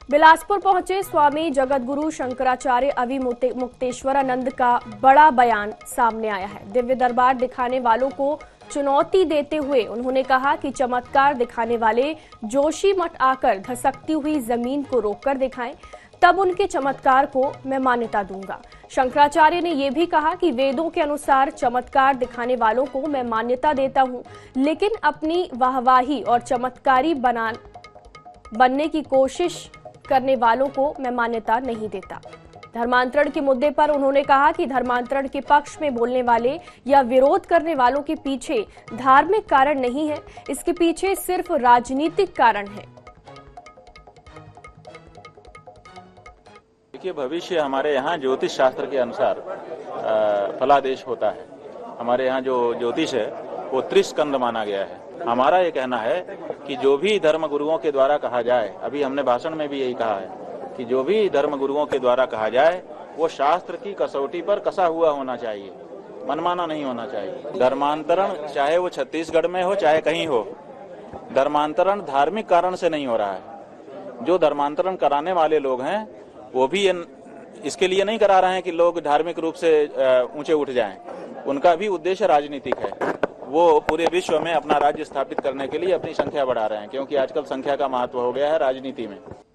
बिलासपुर पहुंचे स्वामी जगतगुरु शंकराचार्य अवि मुक्तेश्वरानंद का बड़ा बयान सामने आया है। दिव्य दरबार दिखाने वालों को चुनौती देते हुए उन्होंने कहा कि चमत्कार दिखाने वाले जोशी मठ आकर धसकती हुई जमीन को रोककर दिखाएं, तब उनके चमत्कार को मैं मान्यता दूंगा। शंकराचार्य ने यह भी कहा कि वेदों के अनुसार चमत्कार दिखाने वालों को मैं मान्यता देता हूं, लेकिन अपनी वाहवाही और चमत्कारी बनने की कोशिश करने वालों को मैं मान्यता नहीं देता। धर्मांतरण के मुद्दे पर उन्होंने कहा कि धर्मांतरण के पक्ष में बोलने वाले या विरोध करने वालों के पीछे धार्मिक कारण नहीं है, इसके पीछे सिर्फ राजनीतिक कारण है। देखिए, भविष्य हमारे यहाँ ज्योतिष शास्त्र के अनुसार फलादेश होता है। हमारे यहाँ जो ज्योतिष है वो त्रिस्कंद माना गया है। हमारा ये कहना है कि जो भी धर्म गुरुओं के द्वारा कहा जाए, अभी हमने भाषण में भी यही कहा है कि जो भी धर्म गुरुओं के द्वारा कहा जाए वो शास्त्र की कसौटी पर कसा हुआ होना चाहिए, मनमाना नहीं होना चाहिए। धर्मांतरण चाहे वो छत्तीसगढ़ में हो चाहे कहीं हो, धर्मांतरण धार्मिक कारण से नहीं हो रहा है। जो धर्मांतरण कराने वाले लोग हैं वो भी इसके लिए नहीं करा रहे हैं कि लोग धार्मिक रूप से ऊंचे उठ जाएं। उनका भी उद्देश्य राजनीतिक है। वो पूरे विश्व में अपना राज्य स्थापित करने के लिए अपनी संख्या बढ़ा रहे हैं, क्योंकि आजकल संख्या का महत्व हो गया है राजनीति में।